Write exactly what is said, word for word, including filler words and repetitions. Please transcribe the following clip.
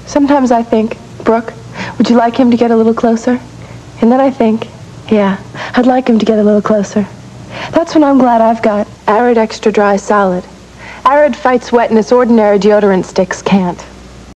Sometimes I think, Brooke, would you like him to get a little closer? And then I think, yeah, I'd like him to get a little closer. That's when I'm glad I've got Arid Extra Dry Solid. Arid fights wetness ordinary deodorant sticks can't.